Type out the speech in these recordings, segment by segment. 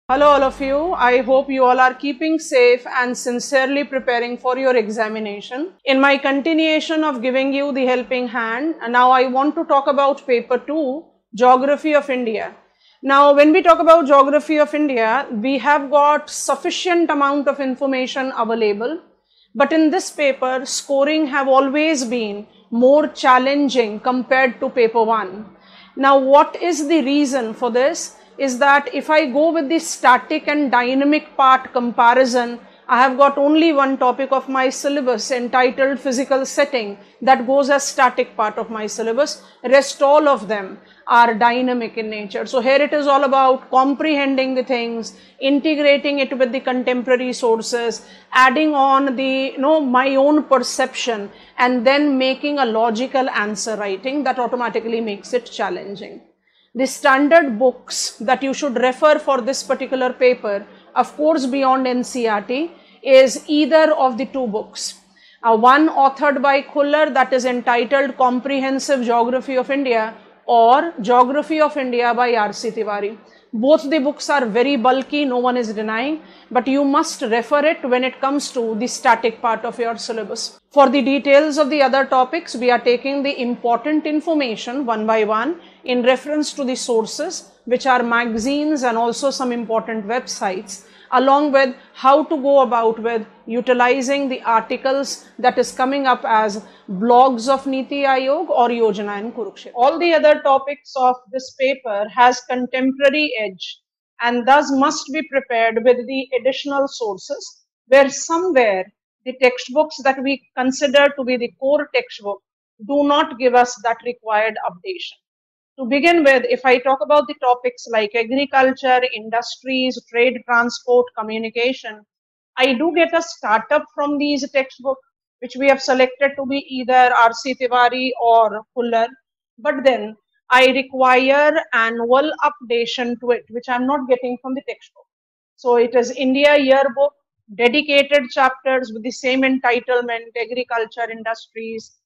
Hello all of you. I hope you all are keeping safe and sincerely preparing for your examination. In my continuation of giving you the helping hand, now I want to talk about paper 2, Geography of India. Now when we talk about Geography of India, we have got sufficient amount of information available, but in this paper scoring have always been more challenging compared to paper 1. Now what is the reason for this? Is that if I go with the static and dynamic part comparison, I have got only one topic of my syllabus entitled physical setting that goes as static part of my syllabus. Rest all of them are dynamic in nature. So here it is all about comprehending the things, integrating it with the contemporary sources, adding on the my own perception, and then making a logical answer writing that automatically makes it challenging. The standard books that you should refer for this particular paper, of course beyond NCERT, is either of the two books. One authored by Khuller that is entitled Comprehensive Geography of India, or Geography of India by R.C. Tiwari. Both the books are very bulky, no one is denying, but you must refer it when it comes to the static part of your syllabus. For the details of the other topics, we are taking the important information one by one in reference to the sources, which are magazines and also some important websites, along with how to go about with utilizing the articles that is coming up as blogs of Niti Aayog or Yojana and Kurukshetra. All the other topics of this paper has contemporary edge and thus must be prepared with the additional sources, where somewhere the textbooks that we consider to be the core textbook do not give us that required updation. To begin with, if I talk about the topics like agriculture, industries, trade, transport, communication, I do get a startup from these textbooks, which we have selected to be either R.C. Tiwari or Khuller, but then I require annual updation to it, which I'm not getting from the textbook. So it is India Yearbook, dedicated chapters with the same entitlement, agriculture, industries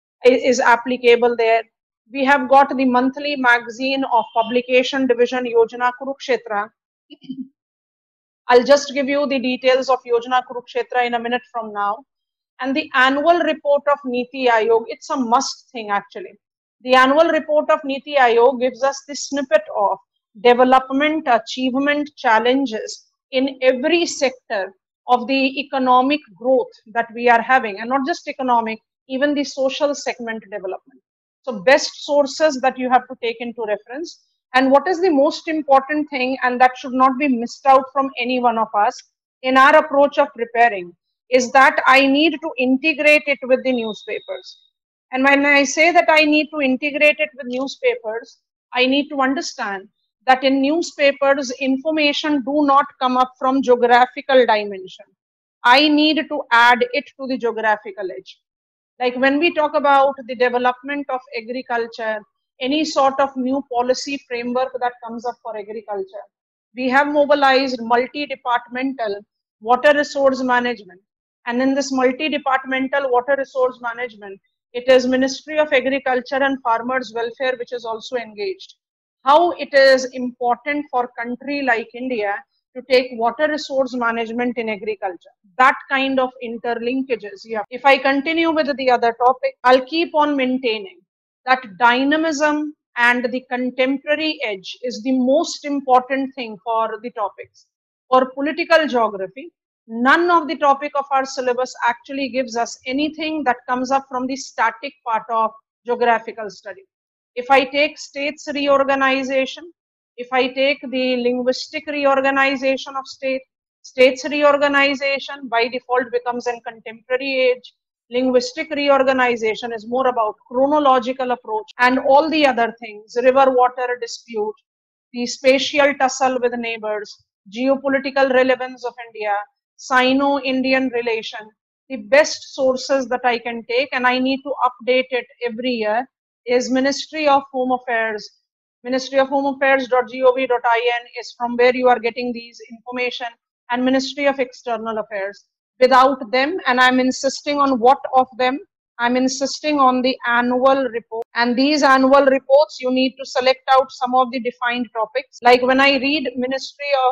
is applicable there. We have got the monthly magazine of publication division Yojana Kurukshetra. I'll just give you the details of Yojana Kurukshetra in a minute from now. And the annual report of Niti Aayog, it's a must thing actually. The annual report of Niti Aayog gives us the snippet of development, achievement, challenges in every sector of the economic growth that we are having, and not just economic, even the social segment development. So best sources that you have to take into reference. And what is the most important thing, and that should not be missed out from any one of us in our approach of preparing, is that I need to integrate it with the newspapers. And when I say that I need to integrate it with newspapers, I need to understand that in newspapers, information do not come up from geographical dimension. I need to add it to the geographical edge. Like when we talk about the development of agriculture, any sort of new policy framework that comes up for agriculture, we have mobilized multi-departmental water resource management. And in this multi-departmental water resource management, it is Ministry of Agriculture and Farmers Welfare which is also engaged. How it is important for a country like India to take water resource management in agriculture. That kind of interlinkages. Yeah. If I continue with the other topic, I'll keep on maintaining that dynamism and the contemporary edge is the most important thing for the topics. For political geography, none of the topic of our syllabus actually gives us anything that comes up from the static part of geographical study. If I take states reorganization, if I take the linguistic reorganization of states reorganization by default becomes a contemporary age. Linguistic reorganization is more about chronological approach and all the other things, river water dispute, the spatial tussle with neighbors, geopolitical relevance of India, Sino-Indian relation. The best sources that I can take, and I need to update it every year, is Ministry of Home Affairs. ministryofhomeaffairs.gov.in is from where you are getting these information, and Ministry of External Affairs. Without them, and I'm insisting on what of them, I'm insisting on the annual report. And these annual reports, you need to select out some of the defined topics. Like when I read Ministry of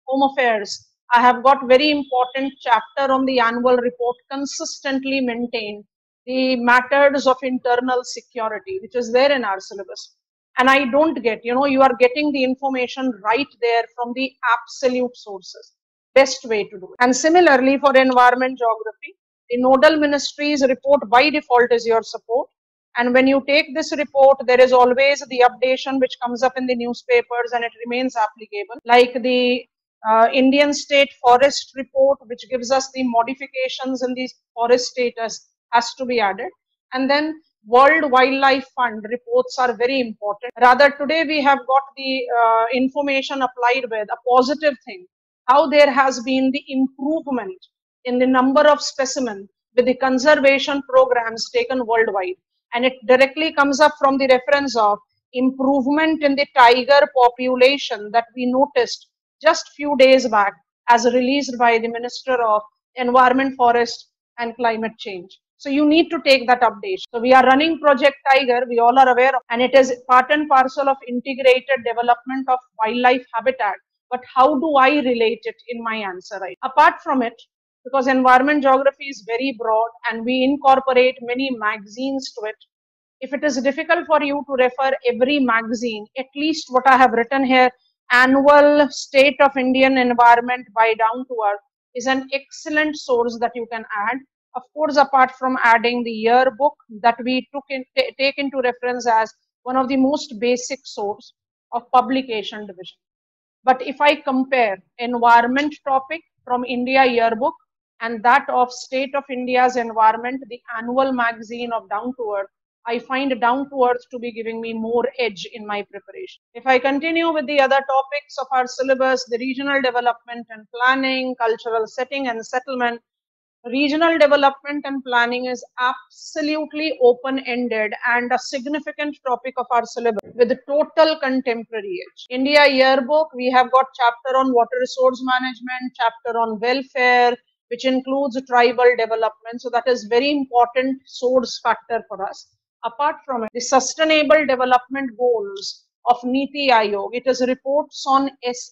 Home Affairs, I have got very important chapter on the annual report consistently maintained, the matters of internal security, which is there in our syllabus. And I don't get, you are getting the information right there from the absolute sources. Best way to do it. And similarly for environment geography, the nodal ministry's report by default is your support. And when you take this report, there is always the updation which comes up in the newspapers and it remains applicable. Like the Indian State Forest Report, which gives us the modifications in the forest status, has to be added. And then World Wildlife Fund reports are very important. Rather, today we have got the information applied with a positive thing, how there has been the improvement in the number of specimens with the conservation programs taken worldwide. And it directly comes up from the reference of improvement in the tiger population that we noticed just few days back as released by the Minister of Environment, Forest and Climate Change. So you need to take that update. So we are running Project Tiger, we all are aware of, and it is part and parcel of integrated development of wildlife habitat. But how do I relate it in my answer? Right? Apart from it, because environment geography is very broad and we incorporate many magazines to it, if it is difficult for you to refer every magazine, at least what I have written here, Annual State of Indian Environment by Down to Earth, is an excellent source that you can add. Of course, apart from adding the yearbook that we take into reference as one of the most basic source of publication division. But if I compare environment topic from India yearbook and that of State of India's Environment, the annual magazine of Down to Earth, I find Down to Earth to be giving me more edge in my preparation. If I continue with the other topics of our syllabus, the regional development and planning, cultural setting and settlement, regional development and planning is absolutely open-ended and a significant topic of our syllabus with the total contemporary age. India yearbook, we have got chapter on water resource management, chapter on welfare, which includes tribal development. So that is very important source factor for us. Apart from it, the sustainable development goals of NITI Aayog, it is reports on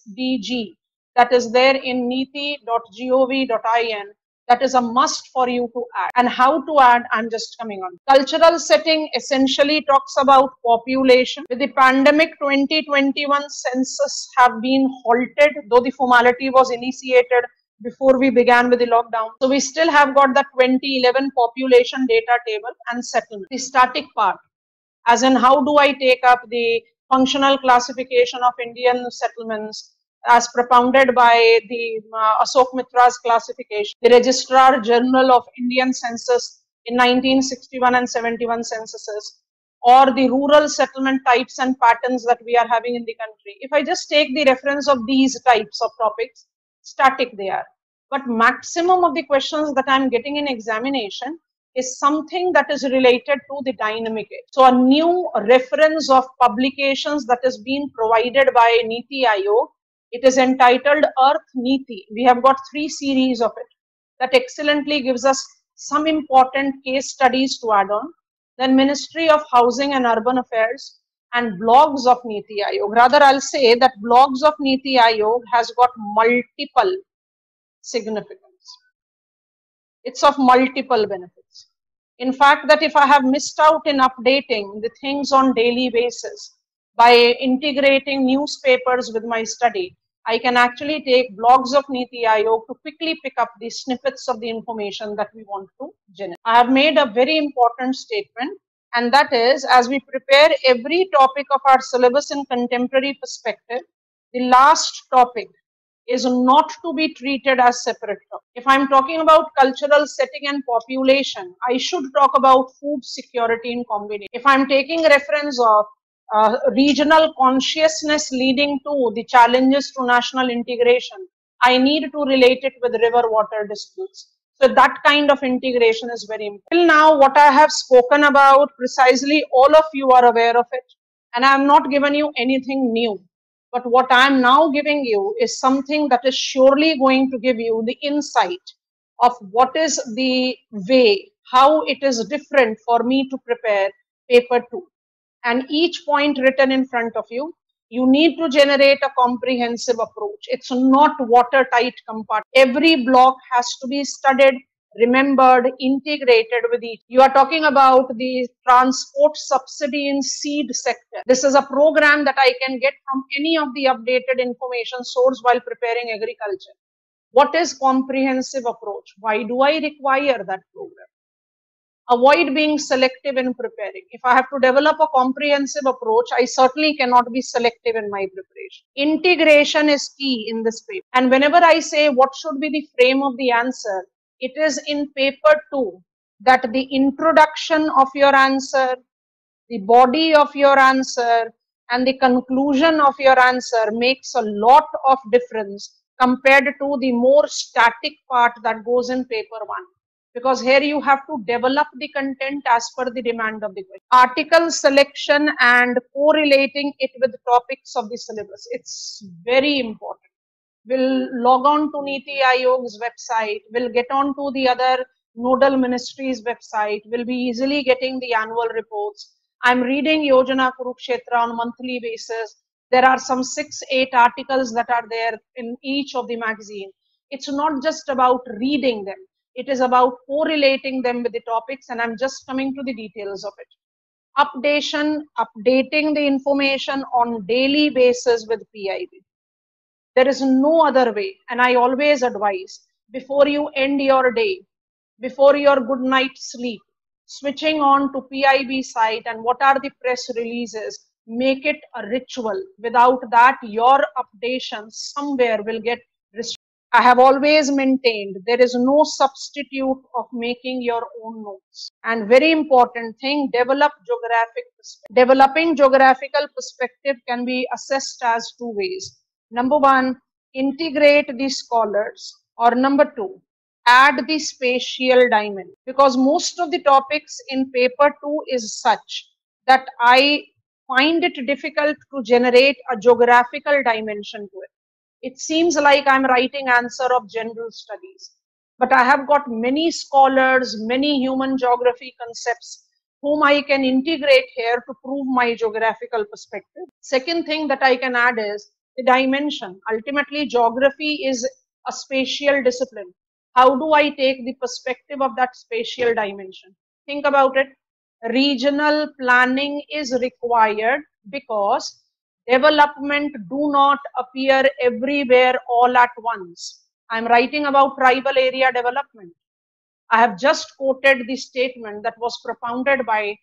SDG that is there in niti.gov.in. That is a must for you to add. And how to add, I'm just coming on. Cultural setting essentially talks about population. With the pandemic, 2021 census have been halted, though the formality was initiated before we began with the lockdown. So we still have got the 2011 population data table and settlement. The static part, as in how do I take up the functional classification of Indian settlements as propounded by the Ashok Mitra's classification, the Registrar General of Indian Census in 1961 and 71 censuses, or the rural settlement types and patterns that we are having in the country. If I just take the reference of these types of topics, static they are. But maximum of the questions that I'm getting in examination is something that is related to the dynamic age. So a new reference of publications that is being provided by NITI Aayog. It is entitled Earth Niti. We have got 3 series of it that excellently gives us some important case studies to add on. Then Ministry of Housing and Urban Affairs and blogs of NITI Aayog. Rather, I'll say that blogs of NITI Aayog has got multiple significance. It's of multiple benefits. In fact, that if I have missed out in updating the things on daily basis by integrating newspapers with my study, I can actually take blogs of NITI Aayog to quickly pick up the snippets of the information that we want to generate. I have made a very important statement, and that is, as we prepare every topic of our syllabus in contemporary perspective, the last topic is not to be treated as separate topic. If I'm talking about cultural setting and population, I should talk about food security in combination. If I'm taking reference of regional consciousness leading to the challenges to national integration, I need to relate it with river water disputes. So that kind of integration is very important. Till now, what I have spoken about, precisely all of you are aware of it, and I have not given you anything new. But what I am now giving you is something that is surely going to give you the insight of what is the way, how it is different for me to prepare paper 2. And each point written in front of you, You need to generate a comprehensive approach. It's not watertight compartment. Every block has to be studied, remembered, integrated with each. You are talking about the transport subsidy in seed sector. This is a program that I can get from any of the updated information source while preparing agriculture. What is comprehensive approach? Why do I require that program? Avoid being selective in preparing. If I have to develop a comprehensive approach, I certainly cannot be selective in my preparation. Integration is key in this paper. And whenever I say what should be the frame of the answer, it is in paper 2 that the introduction of your answer, the body of your answer, and the conclusion of your answer makes a lot of difference compared to the more static part that goes in paper 1. Because here you have to develop the content as per the demand of the question. Article selection and correlating it with topics of the syllabus. It's very important. We'll log on to Niti Aayog's website. We'll get on to the other nodal ministries' website. We'll be easily getting the annual reports. I'm reading Yojana Kurukshetra on a monthly basis. There are some 6-8 articles that are there in each of the magazine. It's not just about reading them. It is about correlating them with the topics, and I'm just coming to the details of it. Updating the information on daily basis with PIB. There is no other way, and I always advise, before you end your day, before your good night sleep, switching on to PIB site and what are the press releases, make it a ritual. Without that, your updation somewhere will get restricted. I have always maintained there is no substitute of making your own notes. And very important thing, develop geographic perspective. Developing geographical perspective can be assessed as 2 ways. Number 1, integrate the scholars, or number 2, add the spatial dimension. Because most of the topics in paper 2 is such that I find it difficult to generate a geographical dimension to it. It seems like I'm writing answer of general studies, but I have got many scholars, many human geography concepts whom I can integrate here to prove my geographical perspective. Second thing that I can add is the dimension. Ultimately, geography is a spatial discipline. How do I take the perspective of that spatial dimension? Think about it. Regional planning is required because development do not appear everywhere all at once. I'm writing about tribal area development. I have just quoted the statement that was propounded by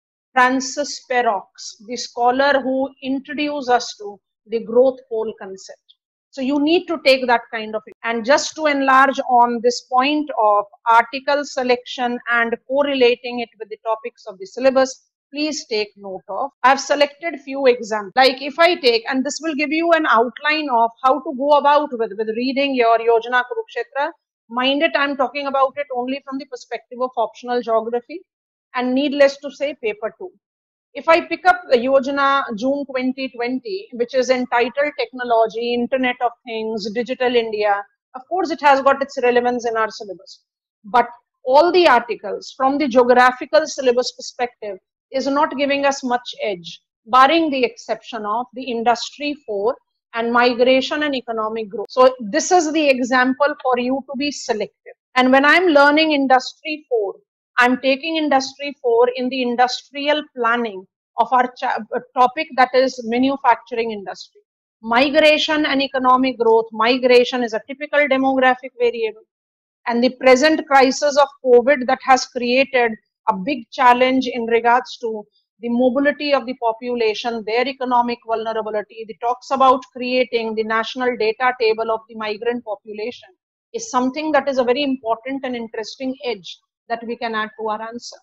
Francis Perrox, the scholar who introduced us to the growth pole concept. So you need to take that kind of it. And just to enlarge on this point of article selection and correlating it with the topics of the syllabus, please take note of. I've selected few examples. Like if I take, and this will give you an outline of how to go about with reading your Yojana Kurukshetra. Mind it, I'm talking about it only from the perspective of optional geography, and needless to say, paper 2. If I pick up the Yojana June 2020, which is entitled Technology, Internet of Things, Digital India, of course it has got its relevance in our syllabus. But all the articles from the geographical syllabus perspective is not giving us much edge, barring the exception of the Industry 4 and Migration and Economic Growth. So this is the example for you to be selective. And when I'm learning Industry 4, I'm taking Industry 4 in the industrial planning of our topic, that is manufacturing industry. Migration and economic growth. Migration is a typical demographic variable. And the present crisis of COVID that has created a big challenge in regards to the mobility of the population, their economic vulnerability. It talks about creating the national data table of the migrant population is something that is a very important and interesting edge that we can add to our answer.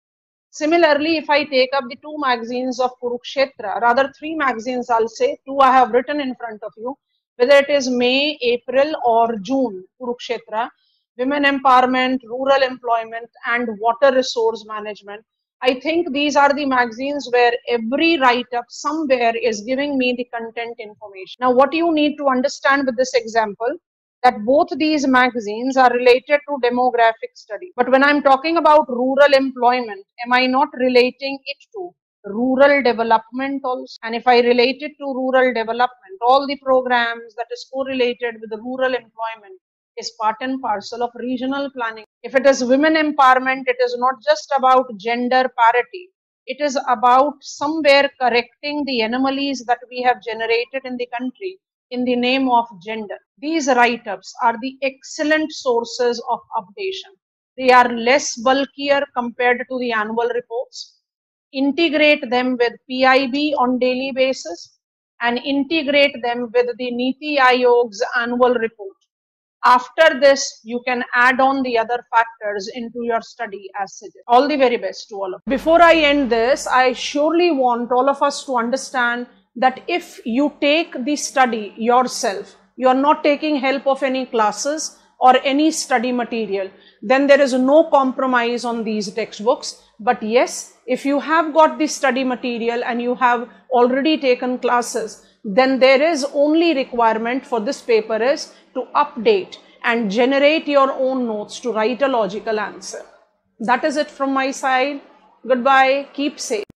Similarly, if I take up the 2 magazines of Kurukshetra, rather 3 magazines, I'll say 2 I have written in front of you, whether it is May, April or June Kurukshetra, women empowerment, rural employment and water resource management. I think these are the magazines where every write-up somewhere is giving me the content information. Now, what you need to understand with this example, that both these magazines are related to demographic study. But when I'm talking about rural employment, am I not relating it to rural development also. And if I relate it to rural development, all the programs that is correlated with the rural employment is part and parcel of regional planning. If it is women empowerment, it is not just about gender parity. It is about somewhere correcting the anomalies that we have generated in the country in the name of gender. These write-ups are the excellent sources of updation. They are less bulkier compared to the annual reports. Integrate them with PIB on daily basis and integrate them with the Niti Aayog's annual report. After this, you can add on the other factors into your study as suggested. All the very best to all of you. Before I end this, I surely want all of us to understand that if you take the study yourself, you are not taking help of any classes or any study material, then there is no compromise on these textbooks. But yes, if you have got the study material and you have already taken classes, then there is only requirement for this paper is to update and generate your own notes to write a logical answer. That is it from my side. Goodbye. Keep safe.